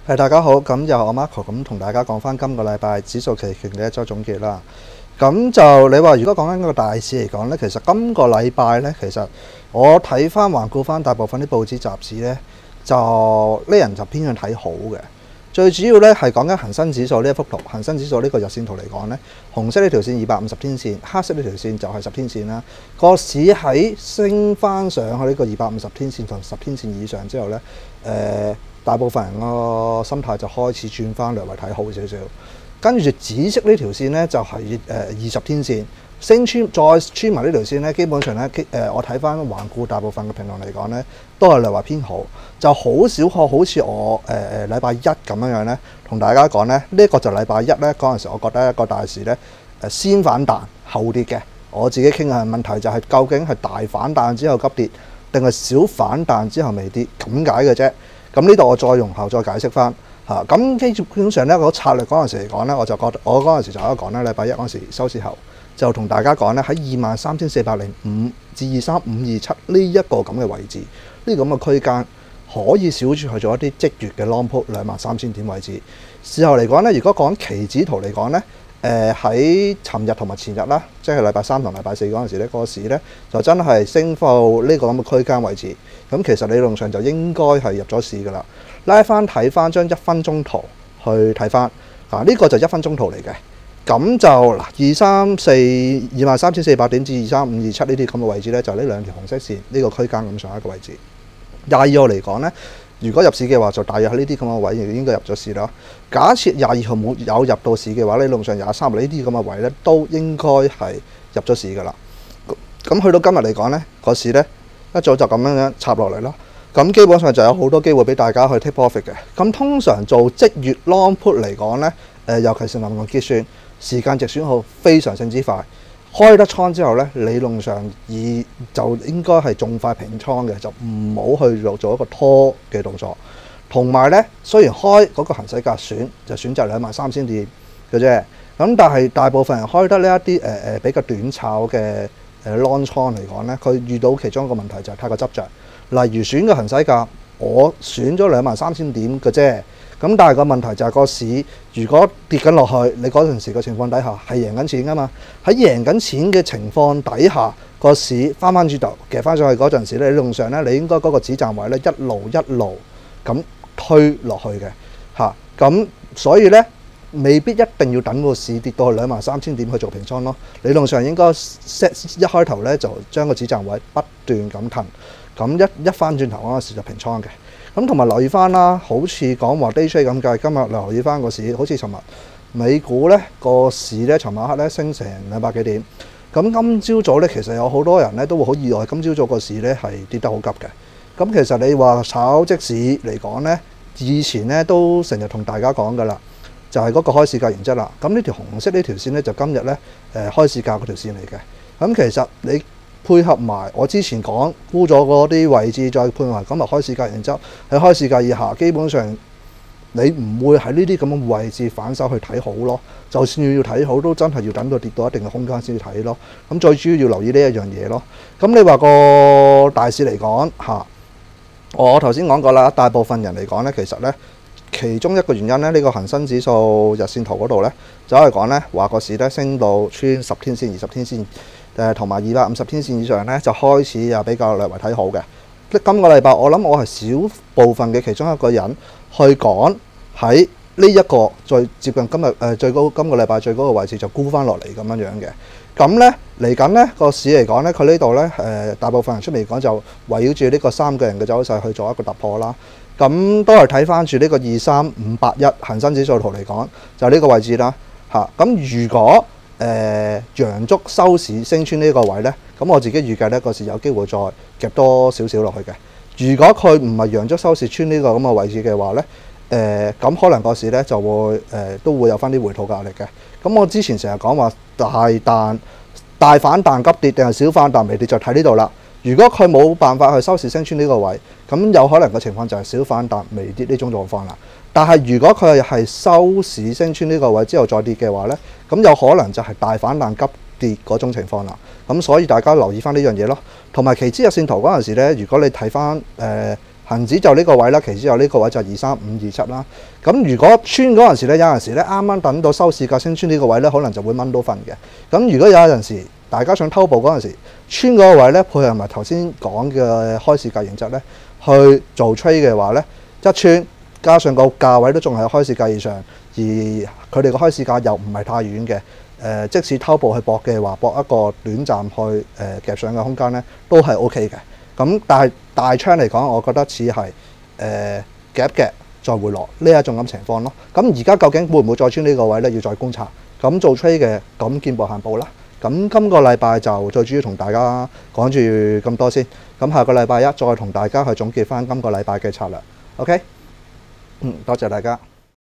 大家好，咁又我 Marco 咁同大家講翻今個禮拜指數期權嘅一周總結啦。咁就你話如果講緊個大市嚟講呢，其實今個禮拜呢，其實我睇翻環顧翻大部分啲報紙雜誌呢，就呢人就偏向睇好嘅。最主要呢係講緊恒生指數呢一幅圖，恒生指數呢個日線圖嚟講呢，紅色呢條線250天線，黑色呢條線就係10天線啦。個市喺升翻上去呢個250天線同10天線以上之後呢，大部分人個心態就開始轉翻略為睇好少少。跟住紫色呢條線呢，就係20天線，升穿再穿埋呢條線呢，基本上呢，我睇翻環顧大部分嘅評論嚟講呢，都係略為偏好，就好少可好似我禮拜一咁樣呢，同大家講呢，呢一個就禮拜一呢嗰陣時，我覺得一個大市呢先反彈後跌嘅。我自己傾下問題就係究竟係大反彈之後急跌，定係小反彈之後微跌咁解嘅啫。咁呢度我再用後再解釋翻嚇。咁基本上呢個策略嗰陣時嚟講呢，我就覺得我嗰陣時就有講呢，禮拜一嗰陣時收市後就同大家講呢，喺23,405至23527呢一個咁嘅位置，呢個咁嘅區間可以小注去做一啲即月嘅 long put 23,000點位置。事後嚟講呢，如果講期指圖嚟講呢，喺尋日同埋前日啦，即係禮拜三同禮拜四嗰陣時呢，個市呢就真係升到呢個咁嘅區間位置。咁其實理論上就應該係入咗市㗎啦。拉翻睇翻張1分鐘圖去睇翻，呢個就1分鐘圖嚟嘅。咁就23,400點至23527呢啲咁嘅位置呢，就呢兩條紅色線呢個區間咁上下嘅位置。22號嚟講呢，如果入市嘅話，就大約喺呢啲咁嘅位應該入咗市啦。假設22號冇有入到市嘅話，理論上23號呢啲咁嘅位呢，都應該係入咗市㗎啦。咁去到今日嚟講呢，個市呢，一早就咁樣插落嚟啦。咁基本上就有好多機會俾大家去 take profit 嘅。咁通常做即月 long put 嚟講呢，尤其是臨近結算，時間值損耗非常性之快。開得倉之後呢，理論上就應該係仲快平倉嘅，就唔好去做一個拖嘅動作。同埋呢，雖然開嗰個行使價就選擇23,000點嘅啫，咁但係大部分人開得呢一啲比較短炒嘅long 倉嚟講呢，佢遇到其中一個問題就係太過執着。例如選個行使價，我選咗23,000點嘅啫。咁但係個問題就係個市如果跌緊落去，你嗰陣時嘅情況底下係贏緊錢㗎嘛？喺贏緊錢嘅情況底下，個市翻轉頭夾翻上去嗰陣時咧，理論上咧你應該嗰個止賺位咧一路咁推落去嘅嚇。咁所以咧未必一定要等個市跌到去23,000點去做平倉咯。理論上應該 set 一開頭咧就將個止賺位不斷咁騰，咁一翻轉頭嗰陣時就平倉嘅。咁同埋留意翻啦，好似講話 day trade 咁計，今日留意翻個市，好似尋日美股呢個市呢，尋晚黑呢升成200幾點。咁今朝早呢，其實有好多人呢都會好意外，今朝早個市呢係跌得好急嘅。咁其實你話炒即市嚟講呢，以前呢都成日同大家講㗎啦，就係嗰個開市價原則啦。咁呢條紅色呢條線呢，就今日呢開市價嗰條線嚟嘅。咁其實你配合埋我之前講沽咗嗰啲位置，再配合埋今日開市價原則，喺開市價以下，基本上你唔會喺呢啲咁嘅位置反手去睇好咯。就算要睇好，都真係要等到跌到一定嘅空間先至睇咯。咁最主要留意呢一樣嘢咯。咁你話個大市嚟講嚇，我頭先講過啦，大部分人嚟講呢，其實呢，其中一個原因呢，呢個恒生指數日線圖嗰度呢，就係講呢話個市呢升到穿10天線、20天線。同埋250天線以上呢，就開始比較略為睇好嘅。今個禮拜我諗我係少部分嘅其中一個人去講喺呢一個最接近今日最高今個禮拜最高嘅位置就沽翻落嚟咁樣樣嘅。咁呢嚟緊呢個市嚟講呢，佢呢度呢，大部分人出嚟講就圍繞住呢個3個人嘅走勢去做一個突破啦。咁都係睇翻住呢個23581恒生指數圖嚟講，就呢個位置啦嚇。咁如果陽燭收市升穿呢個位呢，咁我自己預計呢個市有機會再夾多少少落去嘅。如果佢唔係陽燭收市穿呢個咁嘅位置嘅話呢，咁可能個市呢就會都會有翻啲回吐壓力嘅。咁我之前成日講話大反彈急跌定係小反彈微跌，就睇呢度啦。如果佢冇辦法去收市升穿呢個位，咁有可能嘅情況就係小反彈微跌呢種狀況啦。但係如果佢係收市升穿呢個位之後再跌嘅話呢，咁有可能就係大反彈急跌嗰種情況啦。咁所以大家留意翻呢樣嘢咯。同埋期指日線圖嗰陣時呢，如果你睇翻恒指就呢個位啦，期指就呢個位就23527啦。咁如果穿嗰陣時咧，有陣時咧啱啱等到收市價升穿呢個位咧，可能就會掹到份嘅。咁如果有陣時大家想偷步嗰陣時，穿嗰個位咧，配合埋頭先講嘅開市價原則咧，去做 trade 嘅話咧，一穿加上個價位都仲係開市價以上，而佢哋個開市價又唔係太遠嘅。即使偷步去搏嘅話，搏一個短暫去夾上嘅空間咧，都係 OK 嘅。咁但係大槍嚟講，我覺得似係夾夾再回落呢一種咁情況咯。咁而家究竟會唔會再穿呢個位咧？要再觀察。咁做 trade 嘅咁見步行步啦。咁今個禮拜就最主要同大家講住咁多先。咁下個禮拜一再同大家去總結翻今個禮拜嘅策略。OK，多謝大家。